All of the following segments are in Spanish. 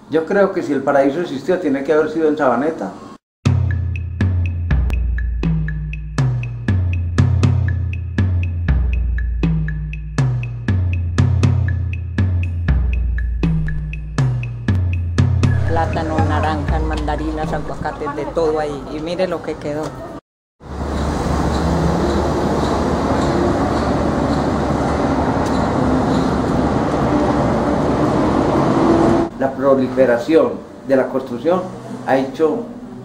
Yo creo que si el paraíso existió, tiene que haber sido en Sabaneta. Plátano, naranjas, mandarinas, aguacates, de todo ahí. Y mire lo que quedó. La proliferación de la construcción ha hecho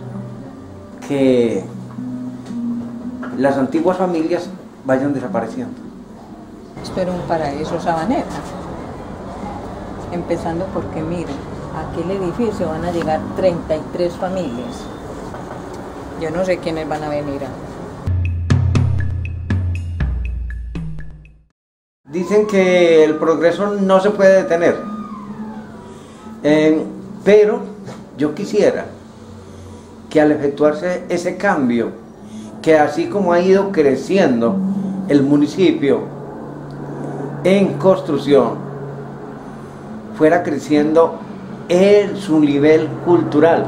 que las antiguas familias vayan desapareciendo. Esto era un paraíso Sabaneta. Empezando porque miren, a aquel edificio van a llegar 33 familias. Yo no sé quiénes van a venir. Dicen que el progreso no se puede detener. Pero yo quisiera que al efectuarse ese cambio, que así como ha ido creciendo el municipio en construcción, fuera creciendo en su nivel cultural.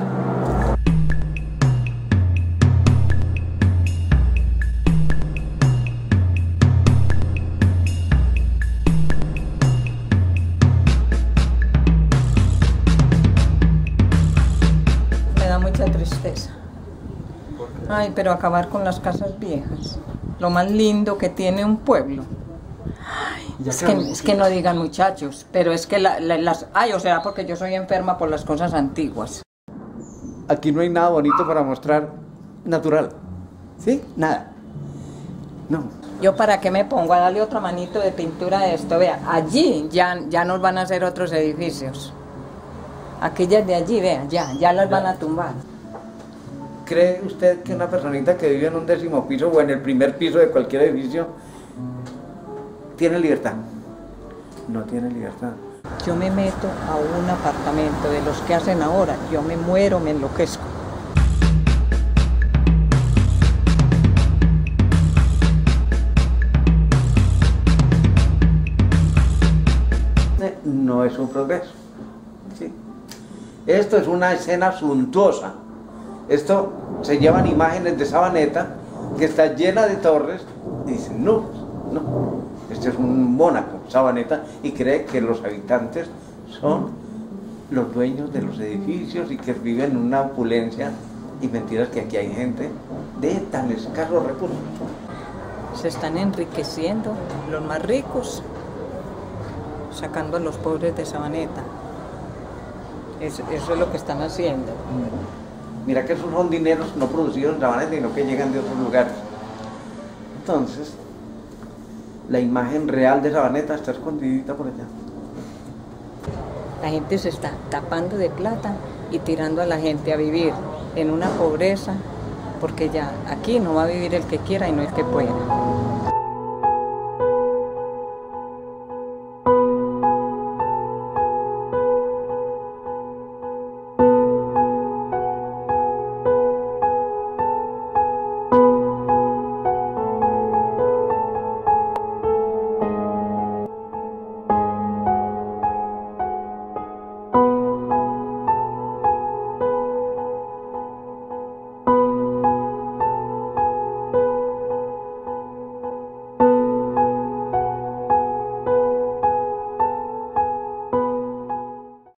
Mucha tristeza. Ay, pero acabar con las casas viejas. Lo más lindo que tiene un pueblo. Ay, es que no digan muchachos, pero es que ay, o sea, porque yo soy enferma por las cosas antiguas. Aquí no hay nada bonito para mostrar natural. ¿Sí? Nada. No. Yo para qué me pongo a darle otra manito de pintura de esto. Vea, allí ya nos van a hacer otros edificios. Aquellas de allí, vean, ya las van a tumbar. ¿Cree usted que una personita que vive en un 10º piso o en el primer piso de cualquier edificio tiene libertad? No tiene libertad. Yo me meto a un apartamento de los que hacen ahora, yo me muero, me enloquezco. No es un progreso. ¿Sí? Esto es una escena suntuosa. Esto se llevan imágenes de Sabaneta que está llena de torres y dicen, no, este es un Mónaco, Sabaneta, y cree que los habitantes son los dueños de los edificios y que viven en una opulencia, y mentiras que aquí hay gente de tan escasos recursos. Se están enriqueciendo los más ricos, sacando a los pobres de Sabaneta. Eso es lo que están haciendo. Mira que esos son dineros no producidos en Sabaneta, sino que llegan de otros lugares. Entonces, la imagen real de Sabaneta está escondidita por allá. La gente se está tapando de plata y tirando a la gente a vivir en una pobreza, porque ya aquí no va a vivir el que quiera y no el que pueda.